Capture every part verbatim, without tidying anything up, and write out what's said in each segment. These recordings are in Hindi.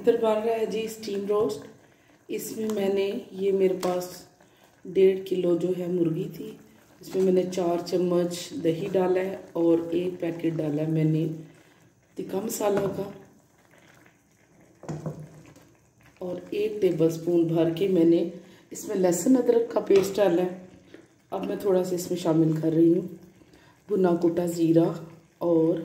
इधर बन रहा है जी स्टीम रोस्ट। इसमें मैंने ये मेरे पास डेढ़ किलो जो है मुर्गी थी, इसमें मैंने चार चम्मच दही डाला है और एक पैकेट डाला है मैंने तिक्का मसाला का और एक टेबलस्पून भर के मैंने इसमें लहसुन अदरक का पेस्ट डाला है। अब मैं थोड़ा सा इसमें शामिल कर रही हूँ भुना कुटा ज़ीरा और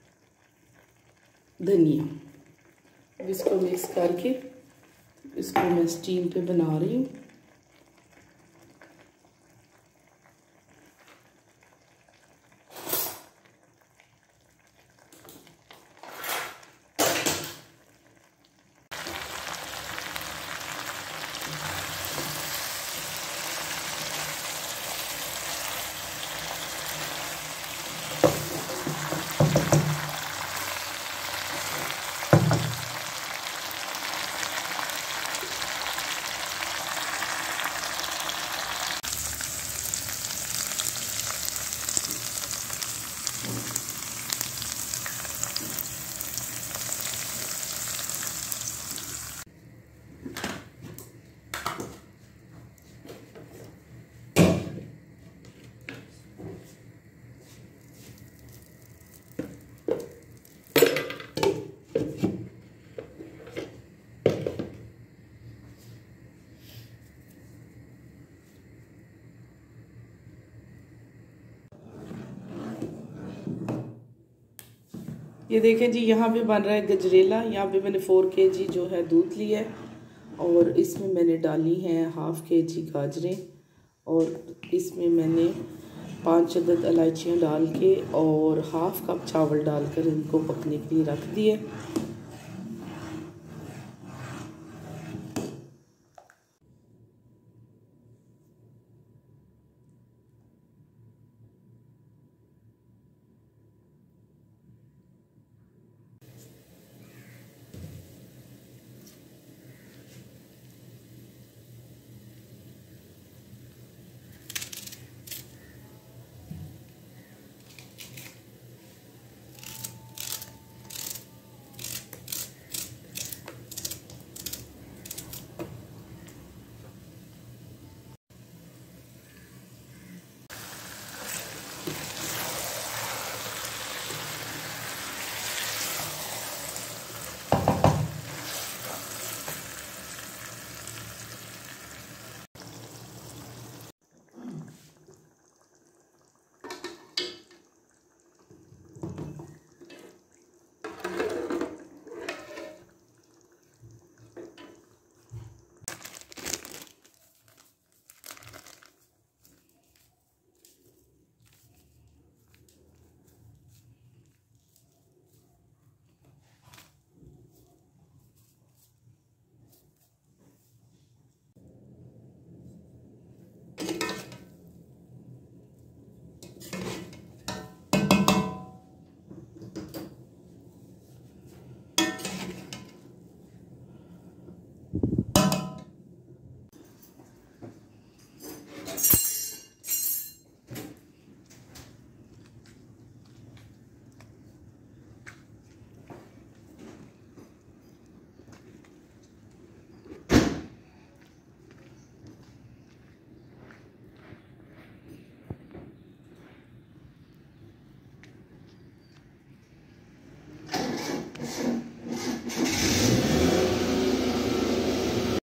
धनिया। इसको मिक्स करके इसको मैं स्टीम पे बना रही हूँ। ये देखें जी, यहाँ पे बन रहा है गजरेला। यहाँ पे मैंने फोर के जी जो है दूध लिया है और इसमें मैंने डाली हैं हाफ़ के जी गाजरें और इसमें मैंने पांच अदद इलायचियाँ डाल के और हाफ़ कप चावल डालकर इनको पकने के लिए रख दिए।